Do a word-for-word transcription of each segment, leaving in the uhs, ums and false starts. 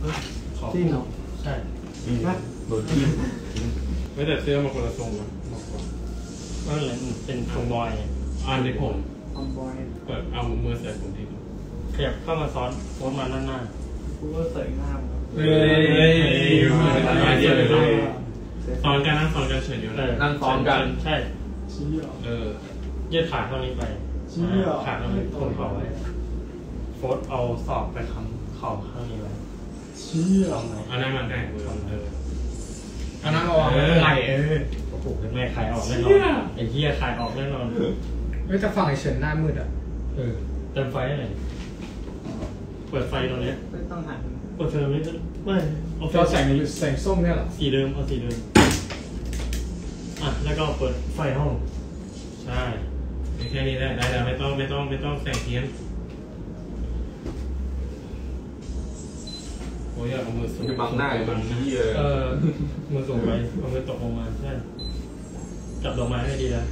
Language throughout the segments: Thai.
จริงเหรอใช่นะโดนทิ้งไม่แต่เสื้อมาคนละทรงนะบอกก่อนนั่นแหละเป็นทรงบอยอันนี้ผมคอมบอยเปิดเอามือใส่ผมทีขยับเข้ามาซ้อนโค้ดมาด้านหน้ากูก็ใส่หน้าครับเฮ้ยซ้อนกันนั่งซ้อนกันเฉยอยู่เลยนั่งซ้อนกันใช่ชี้เหรอเออยืดขาข้างนี้ไปชี้เหรอขาข้างนี้คนเข่าไว้โค้ดเอาศอกไปค้ำเข่าข้างนี้ไว้ชี้เหรออันนั้นมันได้เอออันนั้นเอาไหลเออโอ้โหแม่ขายออกแน่นอนไอ้เหี้ยขายออกแน่นอนเฮ้ยแต่ฝั่งไอ้เฉินหน้ามืดอ่ะเออเติมไฟอะไรเปิดไฟตรงนี้ไม่ต้องหันเปิดไฟตรงนี้ไม่เอาแสงแสงส้มเนี่ยหรอสีเดิมเอาสีเดิมอ่ะแล้วก็เปิดไฟห้องใช่แค่นี้ได้ได้แล้วไม่ต้องไม่ต้องไม่ต้องแต่งเทียนโอ้ยเอามือสูงบังหน้าบังนี้เออมือสูงไปเอามือตกลงมาใช่จับดอกไม้ให้ดีนะ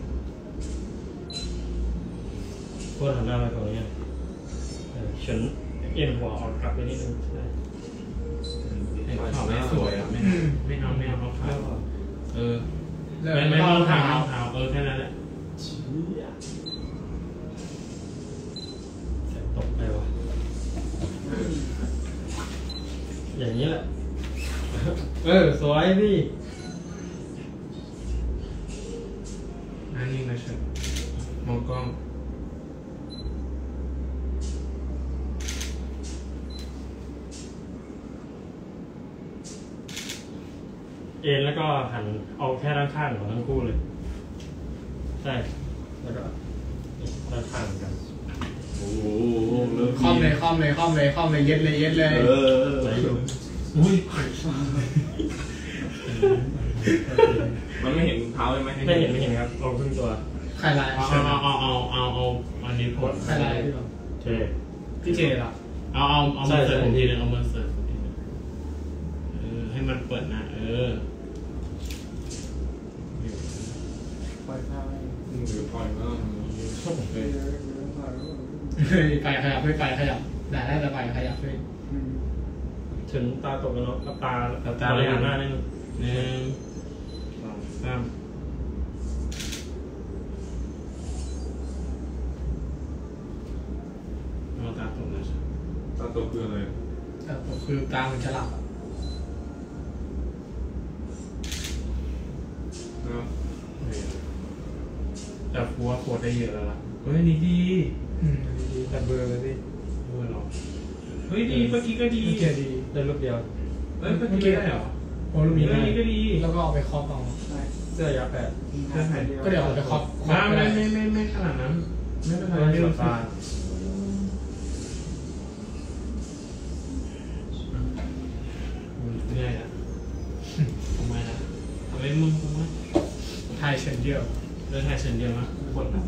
พวกหันหน้าไปตรงนี้เฉินเอ็นหัวออกกลับไปนิดนึงใช่ขาวไม่สวยอ่ะไม่ไม่เอาไม่เอาขาวเออไม่ไม่ต้องทำขาวเออแค่นั้นแหละตกไปวะอย่างนี้แหละเออสวยพี่อันนี้นะเชิญมองกล้องเอ็นแล้วก็หันเอาแค่ด้านข้างของทั้งคู่เลยใช่แล้วก็ด้านข้างเหมือนกันโอ้โหคอมเลยคอมเลยคอมเลยคอมเลยเย็ดเลยเย็ดเลยเอออุ้ยมันไม่เห็นเท้าใช่ไหมไม่เห็นไม่เห็นครับเอาครึ่งตัวใครไลน์เอาเอาเอาเอาเอาอันนี้พดใครไลน์เจพี่เจล่ะเอาเอาเอามือเสิร์ฟผมทีนึงเอามือเสิร์ฟทีนึงเออให้มันเปิดนะเออปล่อยข้าวหรือปล่อยก็ไปขยับไปไปขยับได้ได้แต่ไปขยับไปถึงตาตกแล้วเนาะตาตาเลยหันหน้าหนึ่งหนึ่งสองสามเอาตาตกนะตาตกคืออะไรตาตกคือตามันฉลับแต่ฟัวโคตรได้เยอะแล้วล่ะเฮ้ยนี่ดีดีแต่เบอร์เลยดิเบอร์หรอเฮ้ยดีเมื่อกี้ก็ดีเมื่อกี้ดีได้รูปเดียวเฮ้ยเมื่อกี้ได้เหรอโอ้รูปนี้ก็ดีแล้วก็เอาไปครอบเอาเสื้อยาแปดก็เดี๋ยวเอาไปครอบไม่ไม่ไม่ไม่ขนาดนั้นไม่เป็นไรไม่รู้สึกเหนื่อยอ่ะทำไมนะทำไมมึงทำไมไทยเฉินเดียวเรื่องไทยเฉินเดียวนะปวดหนัก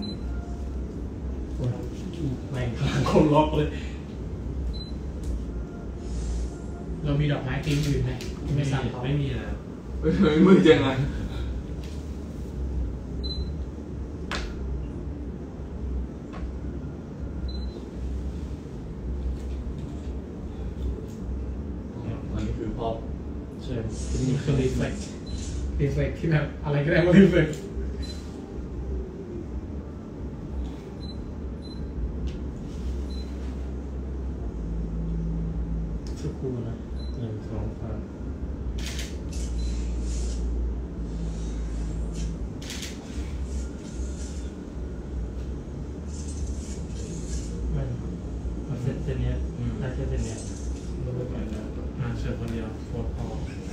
แม่งคนล็อกเลยเรามีดอกไม้ตีนอื่นไหมไม่สั่งเขาไม่มีนะไม่มือจังไงอันนี้คือพอใช่นี่คือรีเฟล็กรีเฟล็กที่แบบอะไรก็ได้มารีเฟล็กสักครู่นะหนึ่งสองสามไม่เอาเส้นเส้นนี้ได้แค่เส้นนี้เราไปไปแล้วอ่าเชิญคนเดียวโคตรพอ